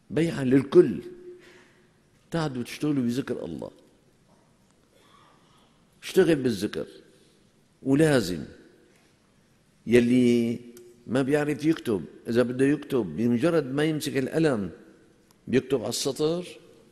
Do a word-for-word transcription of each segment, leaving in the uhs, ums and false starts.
بيعا للكل، تعدوا تشتغلوا بذكر الله، اشتغل بالذكر. ولازم يلي ما بيعرف يكتب، إذا بده يكتب بمجرد ما يمسك القلم بيكتب على السطر،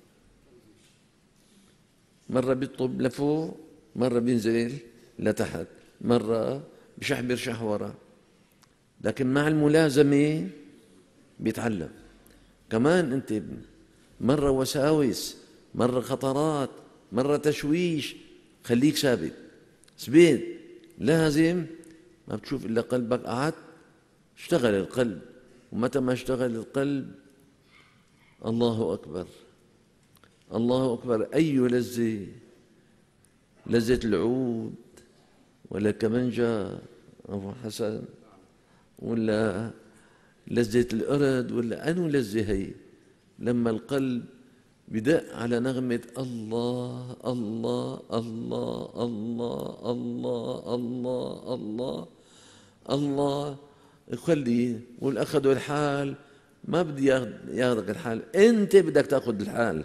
مرة بيطلب لفوق، مرة بينزل لتحت، مرة بشحبر شحورة، لكن مع الملازمة بيتعلم. كمان أنت مرة وساوس، مرة خطرات، مرة تشويش، خليك ثابت ثبيت. لازم ما بتشوف إلا قلبك قعد، اشتغل القلب، ومتى ما اشتغل القلب الله أكبر الله أكبر. أي لذة، لذة العود ولا كمنجة أبو حسن، ولا لذة الأرد، ولا أنو لذة هي؟ لما القلب بدق على نغمة الله الله الله الله الله الله الله الله، يخلي يقول أخذوا الحال. ما بدي ياخذك الحال، أنت بدك تاخذ الحال،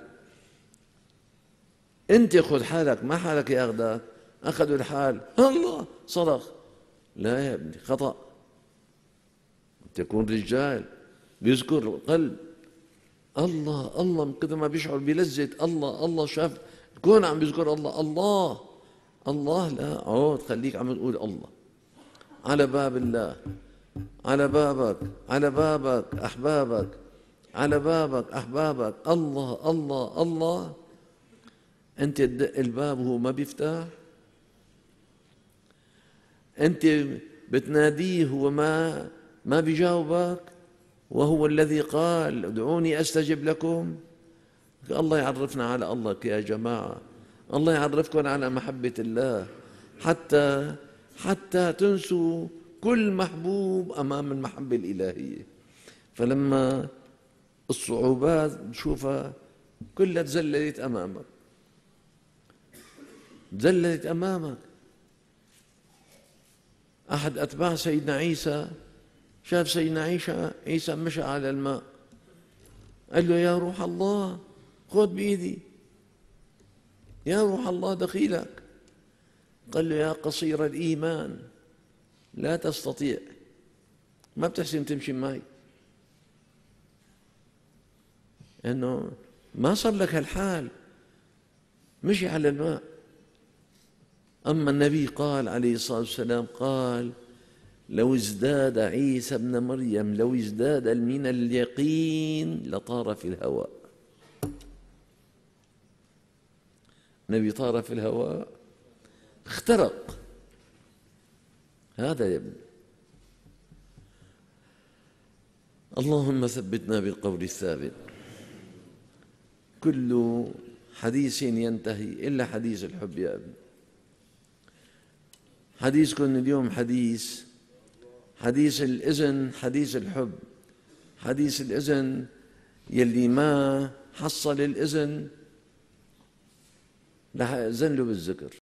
أنت خذ حالك، ما حالك ياخذك. أخذوا الحال الله صرخ، لا يا ابني خطأ. تكون رجال بيذكر القلب الله الله، من قدر ما بيشعر بلذة الله الله، شاف الكون عم بيذكر الله الله الله. لا عود، خليك عم تقول الله على باب الله، على بابك على بابك أحبابك، على بابك أحبابك، الله الله الله. أنت تدق الباب وهو ما بيفتح، أنت بتناديه هو ما ما بيجاوبك، وهو الذي قال ادعوني أستجب لكم. الله يعرفنا على الله يا جماعة، الله يعرفكم على محبة الله، حتى حتى تنسوا كل محبوب أمام المحبة الإلهية. فلما الصعوبات تشوفها كلها تزللت أمامك، تزللت أمامك. أحد أتباع سيدنا عيسى شاف سيدنا عيسى عيسى مشى على الماء، قال له يا روح الله خذ بإيدي، يا روح الله دخيلك. قال له يا قصير الإيمان لا تستطيع، ما بتحسن تمشي معي، إنه ما صار لك هالحال. مشي على الماء. أما النبي قال عليه الصلاة والسلام، قال لو ازداد عيسى ابن مريم، لو ازداد من اليقين لطار في الهواء. النبي طار في الهواء، اخترق. هذا يا ابني. اللهم ثبتنا بالقول الثابت. كل حديث ينتهي إلا حديث الحب يا ابني. حديثكم اليوم حديث حديث الإذن، حديث الحب. حديث الإذن يلي ما حصل الإذن رح أذن له بالذكر.